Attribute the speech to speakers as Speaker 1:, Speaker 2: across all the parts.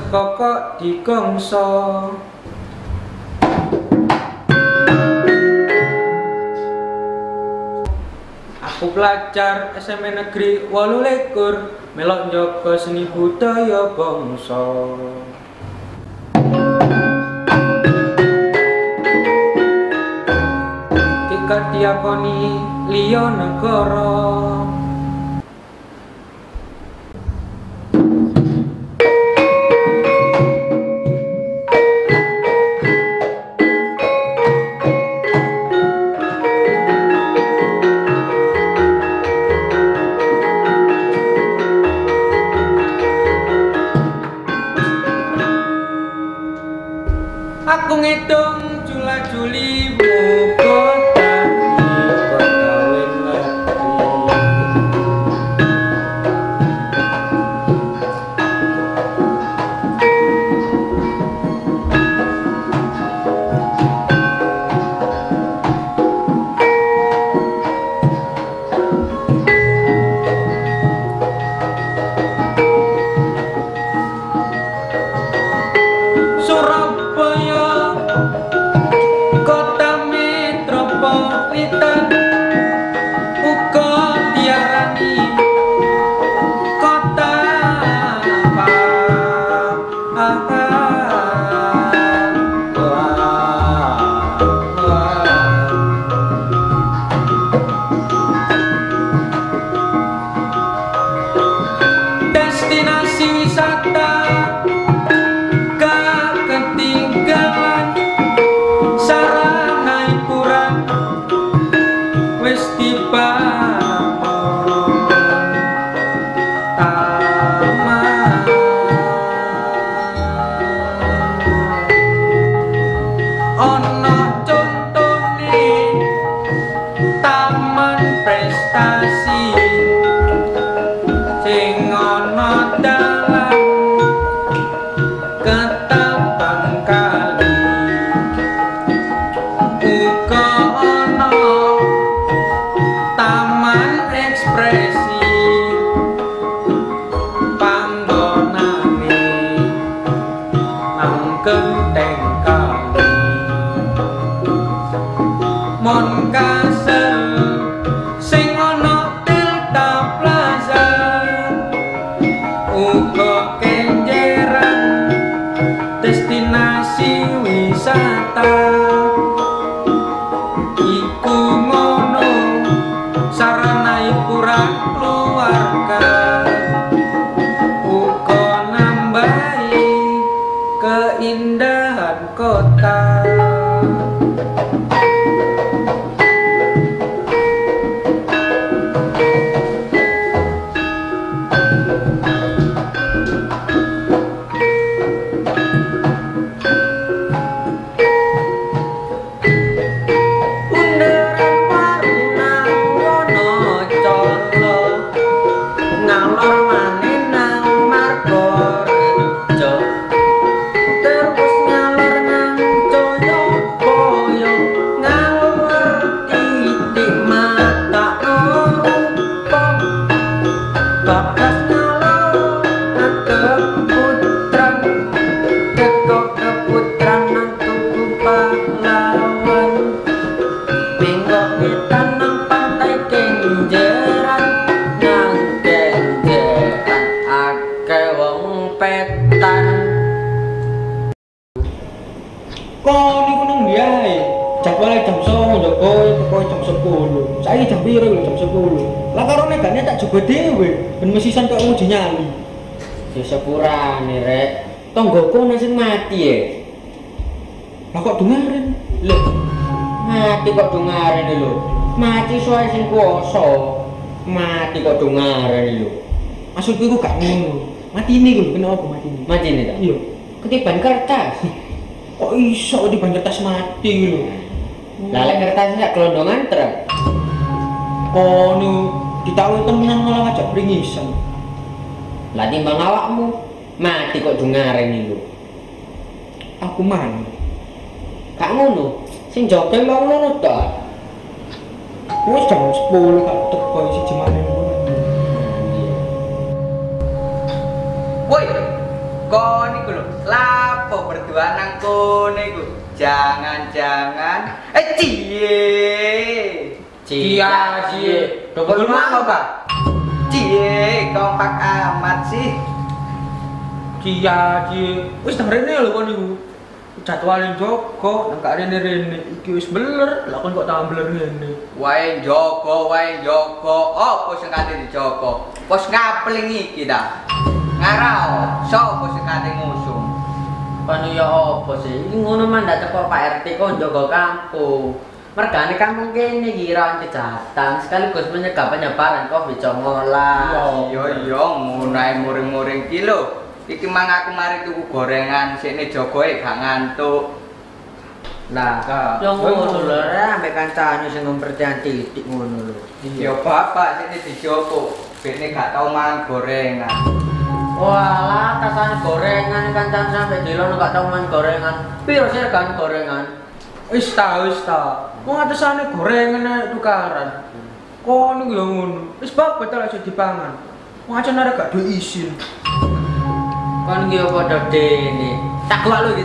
Speaker 1: sekokok digongso. Aku pelajar SMA Negeri 28 melok njaga seni budaya bangsa. Tika diakoni liya negara. Aku ngitung jula-juli muga dadi pegawai negeri. Surabaya kota metropolitan uga diarani kota destinasi wisata ketinggalan, sarana hiburan wis dibangun, taman ono contone taman prestasi sing ono dalan ketapang kali uga ana taman ekspresi panggonane nang genteng kali mon kasel sing ana Delta Plaza uga kenjeran destinasi wisata iku ngono sarana hiburan keluarga uga nambahi keindahan kota. Kok niku nang ndiae? Jadwale jam 09.00 teko jam 10. Saiki jam piro lho jam 10. Lah karo negane tak jogo dhewe ben mesisan kok uji nyali.
Speaker 2: Ya sepurane rek. Tonggoku ana sing mati ya.
Speaker 1: Lah kok dungaren?
Speaker 2: Lho. Mati kok dungaren lho. Mati soal sing kuwasa. Mati kok dungaren lho.
Speaker 1: Maksudku iku gak ngono. Matine iku kenapa matine?
Speaker 2: Matine ta?
Speaker 1: Iya.
Speaker 2: Ketiban kertas.
Speaker 1: Kok iso di kertas mati lho.
Speaker 2: Lah lek kertasnya sak gelondongan truk.
Speaker 1: Kono ditawi temenan malah ngajak pringisan.
Speaker 2: Lah timbang awakmu mati kok dungaren lho.
Speaker 1: Aku man.
Speaker 2: Kak ngono. Sing jokel wong ngono to.
Speaker 1: Wis jam 10 gak teko siji maneh.
Speaker 3: Woi, kon iku lho. berdua nang kono iku. Jangan-jangan cie.
Speaker 2: Double mana, Pak?
Speaker 3: Cie, kompak amat sih.
Speaker 1: Cia. Wis nang rene lho kon niku. Jadwalin Joko nang gak rene iki wis beler, lah kon kok tambah beler ngene.
Speaker 3: Wae Joko. Opo sing kate dijoko? Pos ngapling iki ta. Ngarao, sapa sing kate ngusung?
Speaker 2: Kan ya apa sih? Iki ngono mandat teko Pak RT kok njogo kampung. Mergane kampung kene iki ra kejahatan, sekaligus menyegah penyebaran COVID-19.
Speaker 3: Iya, ngono ae muring-muring ki lho. Iki mang aku mari tuku gorengan, sikne jogoe gak ngantuk.
Speaker 2: Lah, yo ngono lho, ambek kancane sing mempertian titik ngono lho.
Speaker 3: Ya bapak sikne dijogo, bekne gak tau mangan gorengan.
Speaker 2: Walah, tasane gorengan kancane sampe dilono gak tau mangan gorengan. Piro sih regane gorengan?
Speaker 1: Wis ta. Wong atesane gorengan ae tukaran. Kon yo ngono. Wis babat ta iso dipangan. Wong acan arek gak duwe izin.
Speaker 2: Kon iki padha dene. Tak gua lu.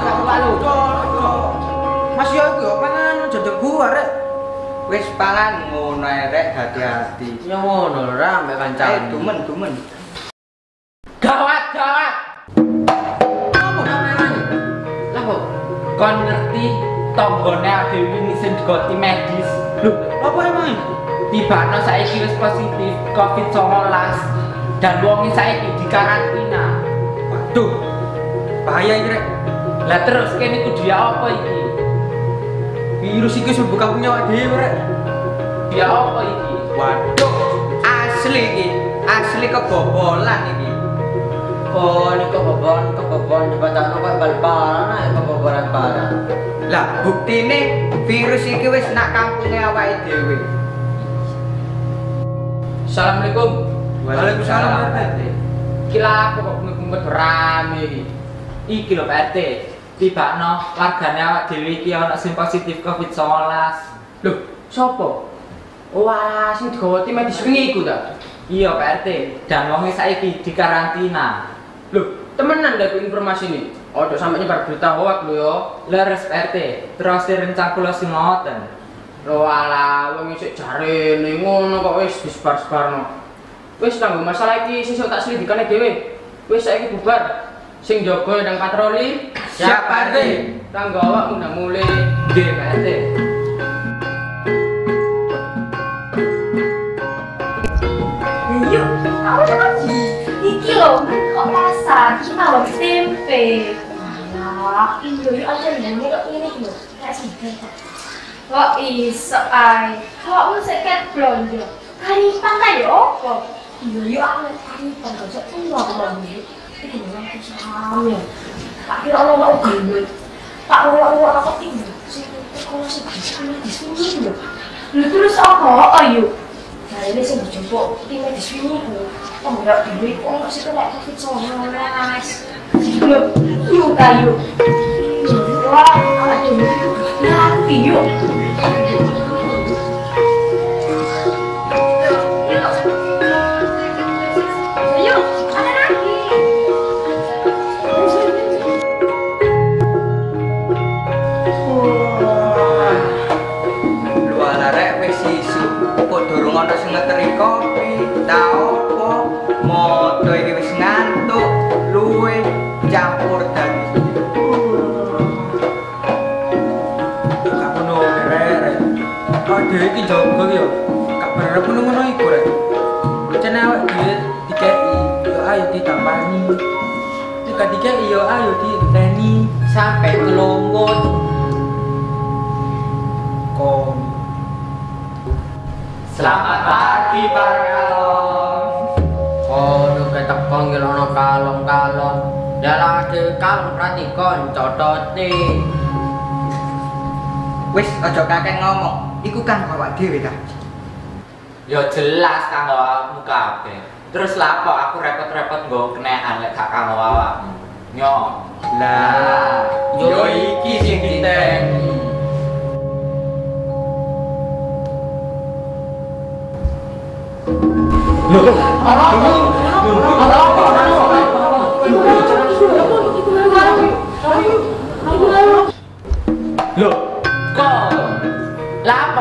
Speaker 1: Mas yo iku yo pangan jajak gua rek.
Speaker 3: Wis pangan ngono ae rek, hati-hati.
Speaker 2: Yo ngono lho, ambek kancane.
Speaker 3: Dumen.
Speaker 2: Gawat. Apa namanya? Lah kok kon ngerti tonggone Adewi ini sing digoti medis.
Speaker 1: Lho, apa emang?
Speaker 2: Tibano saiki wis positif COVID-19 dan wong saiki dikarantina.
Speaker 1: Waduh. Bahaya iki rek.
Speaker 2: Lah terus kene kudu dia apa iki?
Speaker 1: Virus iki wis buka punya awak dhewe rek.
Speaker 2: Dia apa iki?
Speaker 3: Waduh, asli kebobolan iki.
Speaker 2: Oh, ini kebobolan dibatakno kok bal-balan ae kebobolan barang.
Speaker 3: Lah, buktine virus iki wis nak kampunge awake dhewe.
Speaker 2: Assalamualaikum.
Speaker 1: Waalaikumsalam, Pak RT.
Speaker 2: Kila aku kok ngumpet rame iki. Iki lho Pak RT. Tibakno wargane awak dhewe iki ana sing positif COVID-19. Lho, sapa? Wah, sing digawati medis wingi iku ta? Iya Pak RT. Dan wong saiki dikarantina. Lho, temenan gak informasi ini? Ojo sampe nyebar berita hoak lho yo. Leres Pak RT. Terus rencang kula sing ngoten. Lho alah, wong isih jarene ngono kok wis disebar-sebarno. Wis kanggo masalah iki sesuk tak selidikane dhewe. Wis saiki bubar. Sing jaga nang patroli.
Speaker 3: Siap, Pak RT.
Speaker 2: Kanggo awakmu nang mulih. Nggih, Pak RT.
Speaker 4: Yuk, aku lagi. Iki loh, kok pasar, iki malam tempe. Alah, iya yuk aja ini kok ini loh. Kayak sih. Kok iso ay? Kok lu seket blonjo? Karipan kayak apa? Iya yuk aku karipan gak usah tunggu aku lagi. Ini memang kesamnya. Tak kira orang gue. Tak orang aku tinggal. Kalau sih bisa di sini loh. Lu terus apa? Ayo. Nah ini sih dijemput tim medis ini bu. Oh enggak duit, oh nggak sih kena COVID-19. Yuk ayo. Wah, ayo nanti yuk. Ayo, ada lagi.
Speaker 3: Lu ala rek wis isu. Kok durung ana sing ngeteri kopi. Ta opo? Moto iki wis ngantuk. Luwe campur daging.
Speaker 1: Gak ngono rek. Kok dhewe iki jaga yo. Gak berharap ngono iku rek. Cene awake dhewe dikeki, yo ayo ditampani. Nek dikeki yo ayo diteni
Speaker 2: Sampai ngelongot.
Speaker 1: kon.
Speaker 2: Selamat pagi para kalong. Oh, lu ketek panggil ana kalong-kalong. Ya lah dhewe kalong berarti kon cotote.
Speaker 3: Wis aja kakek ngomong. Iku kan awak dhewe ta.
Speaker 2: Ya jelas kanggo awakmu kabeh. Terus lapo aku repot-repot nggo kenekan lek gak kanggo awakmu. Nyo.
Speaker 3: Lah, yo iki sing diteni.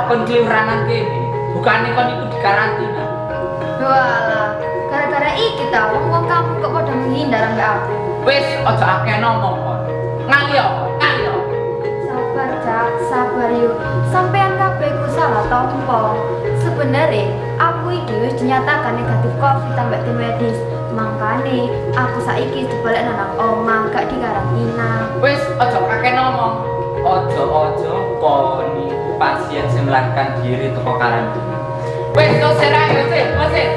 Speaker 2: kon keluranan kene. Bukane kon iku dikarantina.
Speaker 4: Walah, gara-gara iki ta wong kamu kok pada menghindar ambek aku.
Speaker 2: Wis aja akeh ngomong kon. Ngalio.
Speaker 4: Sabar, Cak, sabar yuk. Sampean kabeh ku salah tompo. Sebenarnya aku iki wis dinyatakan negatif Covid ambek tim medis. Makane aku saiki dibalik nang omah gak dikarantina.
Speaker 2: Wis aja kakek ngomong. Ojo kon niku pasien sing melarikan diri teko karantina. Wis kok serai wis.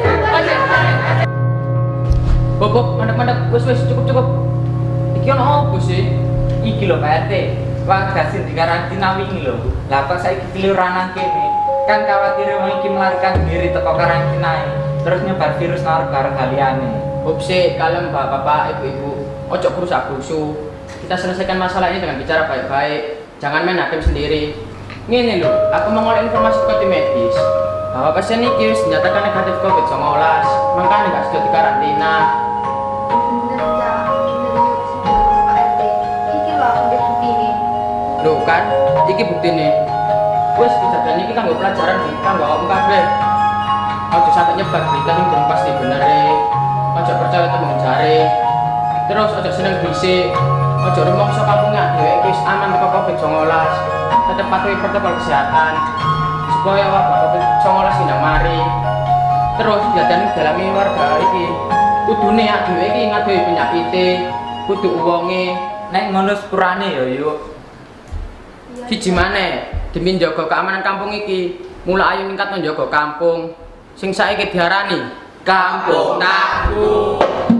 Speaker 2: Bob, mandek wis cukup. Iki ono opo sih? Iki lho Pak RT. Warga sing dikarantina wingi lho. Lah kok saiki keluranan kene? Kan khawatir wong iki melarikan diri teko karantina terus nyebar virus nang warga liyane.
Speaker 5: Bob sih, kalian bapak-bapak, ibu-ibu, ojo kerusak-kerusu. Kita selesaikan masalah ini dengan bicara baik-baik. Jangan main hakim sendiri. Ngene lho, aku mengoleh informasi ke tim medis bahwa pasien ini dinyatakan negatif COVID-19, makanya nggak sudah dikarantina.
Speaker 4: Bener, Cak. Bener yuk, Pak RT. Iki lho aku udah bukti.
Speaker 5: Loh kan, iki bukti nih. Wes kejadian ini kan pelajaran di kanggo awakmu kabeh. Ojo sampai nyebar berita sing durung pasti bener. Ojo percaya tembung jare. Terus ojo seneng bisik. Ojo rumangsa kampungnya dhewe wis aman teko COVID-19. Tetep patuhi protokol kesehatan supaya wabah COVID-19 tidak mari. Terus kejadian ini dalami warga iki. Kudune ya dhewe iki ngadehi penyakite, kudu uwonge.
Speaker 2: Nek ngono sepurane ya yuk.
Speaker 5: Siji maneh demi njaga keamanan kampung iki, mula ayo ningkat njaga kampung sing saiki diarani Kampung Nakku.